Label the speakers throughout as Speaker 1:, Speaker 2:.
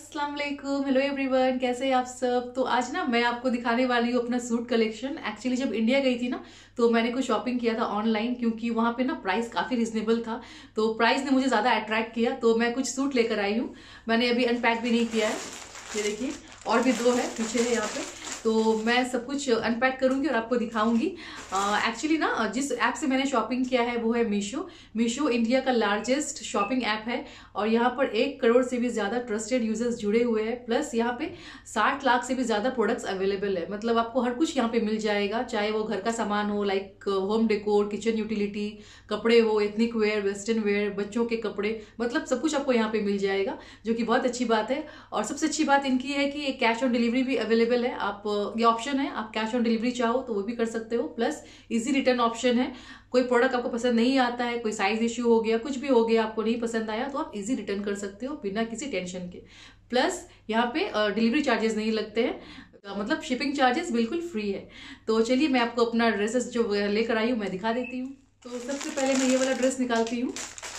Speaker 1: अस्सलाम वालेकुम, hello everyone, कैसे हैं आप सब। तो आज ना मैं आपको दिखाने वाली हूँ अपना सूट कलेक्शन। एक्चुअली जब इंडिया गई थी ना तो मैंने कुछ शॉपिंग किया था ऑनलाइन, क्योंकि वहाँ पे ना प्राइस काफ़ी रिजनेबल था। तो प्राइस ने मुझे ज़्यादा अट्रैक्ट किया, तो मैं कुछ सूट लेकर आई हूँ। मैंने अभी अनपैक भी नहीं किया है, ये देखिए, और भी दो है पीछे है यहाँ पे। तो मैं सब कुछ अनपैक करूंगी और आपको दिखाऊंगी। एक्चुअली ना जिस ऐप से मैंने शॉपिंग किया है वो है मीशो। मीशो इंडिया का लार्जेस्ट शॉपिंग ऐप है और यहाँ पर 1 करोड़ से भी ज़्यादा ट्रस्टेड यूजर्स जुड़े हुए हैं। प्लस यहाँ पे 60 लाख से भी ज़्यादा प्रोडक्ट्स अवेलेबल है। मतलब आपको हर कुछ यहाँ पे मिल जाएगा, चाहे वो घर का सामान हो, like home decor, kitchen utility, कपड़े हो, एथनिक वेयर, वेस्टर्न वेयर, बच्चों के कपड़े, मतलब सब कुछ आपको यहाँ पे मिल जाएगा, जो कि बहुत अच्छी बात है। और सबसे अच्छी बात इनकी है कि कैश ऑन डिलीवरी भी अवेलेबल है। आप ये ऑप्शन है, आप कैश ऑन डिलीवरी चाहो तो वो भी कर सकते हो। प्लस इजी रिटर्न ऑप्शन है। कोई प्रोडक्ट आपको पसंद नहीं आता है, कोई साइज इश्यू हो गया, कुछ भी हो गया, आपको नहीं पसंद आया, तो आप इजी रिटर्न कर सकते हो बिना किसी टेंशन के। प्लस यहाँ पे डिलीवरी चार्जेस नहीं लगते हैं, मतलब शिपिंग चार्जेस बिल्कुल फ्री है। तो चलिए मैं आपको अपना ड्रेसेस जो लेकर आई हूँ मैं दिखा देती हूँ। तो सबसे पहले मैं ये वाला ड्रेस निकालती हूँ।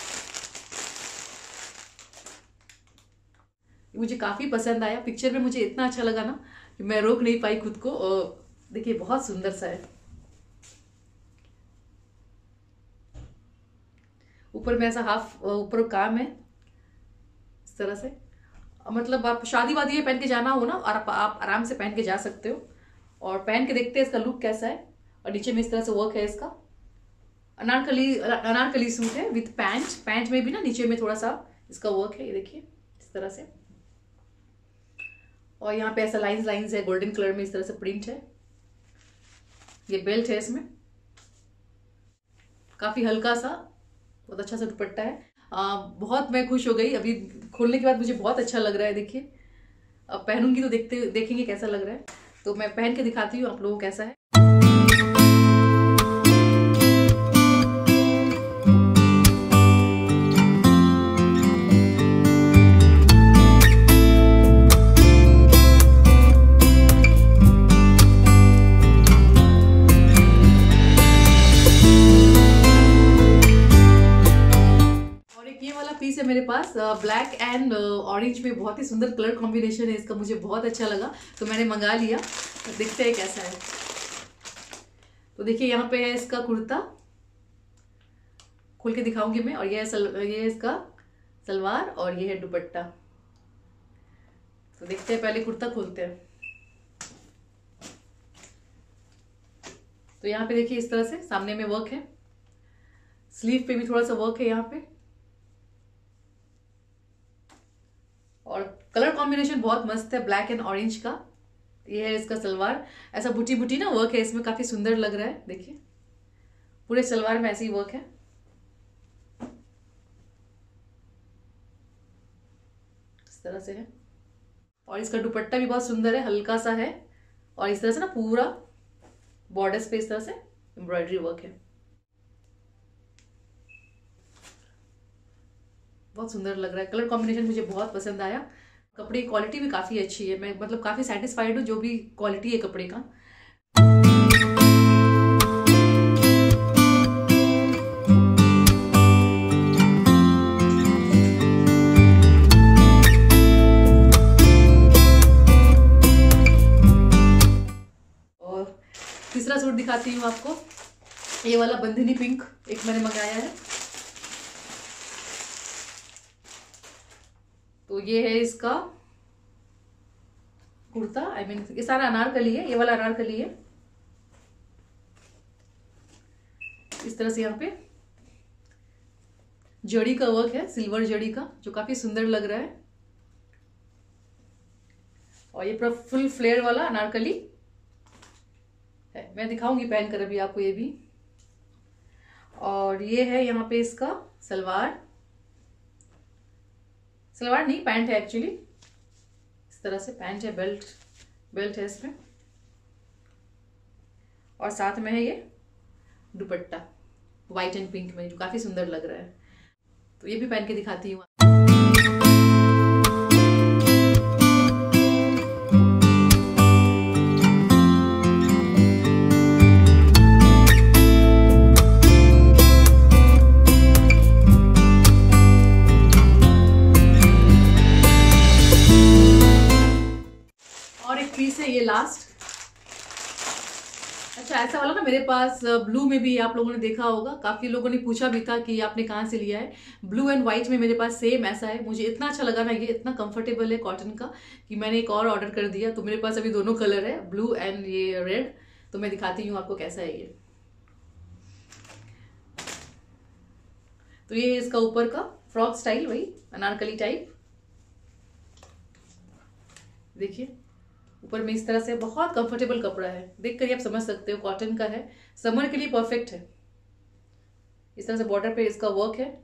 Speaker 1: मुझे काफ़ी पसंद आया, पिक्चर में मुझे इतना अच्छा लगा ना कि मैं रोक नहीं पाई खुद को। और देखिए बहुत सुंदर सा है। ऊपर में ऐसा हाफ ऊपर काम है इस तरह से, मतलब आप शादी वादी में पहन के जाना हो ना, और आप आराम से पहन के जा सकते हो। और पहन के देखते हैं इसका लुक कैसा है। और नीचे में इस तरह से वर्क है इसका। अनारकली सूट है विथ पैंट। पैंट में भी ना नीचे में थोड़ा सा इसका वर्क है, ये देखिए इस तरह से। और यहाँ पे ऐसा लाइंस है, गोल्डन कलर में इस तरह से प्रिंट है। ये बेल्ट है, इसमें काफी हल्का सा, बहुत अच्छा सा दुपट्टा है। बहुत मैं खुश हो गई, अभी खोलने के बाद मुझे बहुत अच्छा लग रहा है। देखिए अब पहनूंगी तो देखेंगे कैसा लग रहा है। तो मैं पहन के दिखाती हूँ आप लोगों को कैसा है। पीस है मेरे पास ब्लैक एंड ऑरेंज में, बहुत ही सुंदर कलर कॉम्बिनेशन है इसका, मुझे बहुत अच्छा लगा तो मैंने मंगा लिया। तो देखते हैं कैसा है। तो देखिए यहाँ पे है इसका कुर्ता, खोल के दिखाऊंगी मैं। और ये है इसका सलवार और ये है दुपट्टा। तो देखते हैं, पहले कुर्ता खोलते हैं। तो यहाँ पे देखिए इस तरह से सामने में वर्क है, स्लीव पे भी थोड़ा सा वर्क है यहाँ पे। और कलर कॉम्बिनेशन बहुत मस्त है, ब्लैक एंड ऑरेंज का। ये है इसका सलवार, ऐसा बूटी बूटी ना वर्क है इसमें, काफी सुंदर लग रहा है। देखिए पूरे सलवार में ऐसे ही वर्क है, इस तरह से है। और इसका दुपट्टा भी बहुत सुंदर है, हल्का सा है। और इस तरह से ना पूरा बॉर्डर्स पे इस तरह से एम्ब्रॉयडरी वर्क है, बहुत सुंदर लग रहा है। कलर कॉम्बिनेशन मुझे बहुत पसंद आया। कपड़े की क्वालिटी भी काफ़ी अच्छी है, मैं मतलब काफ़ी सेटिस्फाइड हूँ जो भी क्वालिटी है कपड़े का। और तीसरा सूट दिखाती हूँ आपको, ये वाला बंधनी पिंक एक मैंने मंगाया है। तो ये है इसका कुर्ता, ये सारा अनारकली है, ये वाला अनारकली है। इस तरह से यहाँ पे जड़ी का वर्क है, सिल्वर जड़ी का, जो काफी सुंदर लग रहा है। और ये पूरा फुल फ्लेयर वाला अनारकली है, मैं दिखाऊंगी पहनकर अभी आपको ये भी। और ये है यहाँ पे इसका सलवार नहीं, पैंट है एक्चुअली, इस तरह से पैंट है, बेल्ट है इसमें। और साथ में है ये दुपट्टा व्हाइट एंड पिंक में, जो काफी सुंदर लग रहा है। तो ये भी पहन के दिखाती हूँ। पीस है ये लास्ट। अच्छा, ऐसा वाला ना मेरे पास ब्लू में भी आप लोगों ने देखा होगा, काफी लोगों ने पूछा भी था कि आपने कहाँ से लिया है। ब्लू एंड व्हाइट में मेरे पास सेम ऐसा है। मुझे इतना अच्छा लगा ना, ये इतना कंफर्टेबल है कॉटन का कि मैंने एक और ऑर्डर कर दिया। तो मेरे पास अभी दोनों कलर है, ब्लू एंड ये रेड। तो मैं दिखाती हूँ आपको कैसा है ये। तो ये इसका ऊपर का फ्रॉक स्टाइल, वही अनारकली टाइप। देखिए ऊपर में इस तरह से बहुत कंफर्टेबल कपड़ा है, देख कर आप समझ सकते हो कॉटन का है, समर के लिए परफेक्ट है। इस तरह से बॉर्डर पे इसका वर्क है।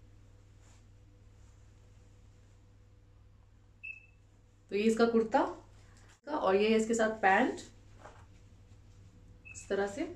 Speaker 1: तो ये इसका कुर्ता और ये है इसके साथ पैंट इस तरह से,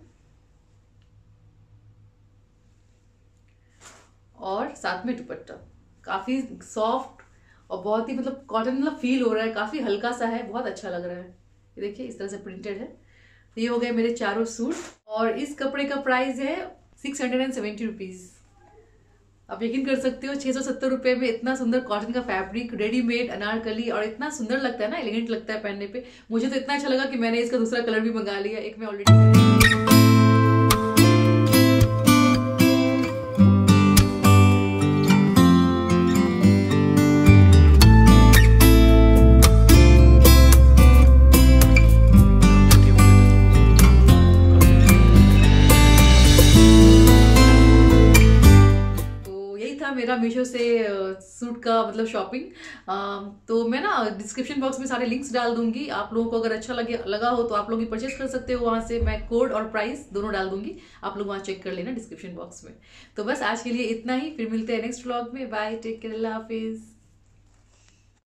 Speaker 1: और साथ में दुपट्टा। काफी सॉफ्ट और बहुत ही मतलब कॉटन मतलब फील हो रहा है, काफी हल्का सा है, बहुत अच्छा लग रहा है। ये देखिए इस तरह से प्रिंटेड है। तो ये हो गए मेरे चारों सूट और इस कपड़े का प्राइस है 670 रुपीज। आप यकीन कर सकते हो 670 रुपए में इतना सुंदर कॉटन का फैब्रिक, रेडीमेड अनारकली, और इतना सुंदर लगता है ना, एलिगेंट लगता है पहनने पे। मुझे तो इतना अच्छा लगा कि मैंने इसका दूसरा कलर भी मंगा लिया, एक मैं ऑलरेडी। मेरा मीशो से सूट का मतलब शॉपिंग। तो मैं ना डिस्क्रिप्शन बॉक्स में सारे लिंक्स डाल दूंगी। आप लोगों को अगर अच्छा लगा हो तो आप लोग परचेस कर सकते हो वहां से। मैं कोड और प्राइस दोनों डाल दूंगी, आप लोग वहां चेक कर लेना डिस्क्रिप्शन बॉक्स में। तो बस आज के लिए इतना ही, फिर मिलते हैं नेक्स्ट व्लॉग में। बाय, टेक केयर, अल्लाह हाफिज।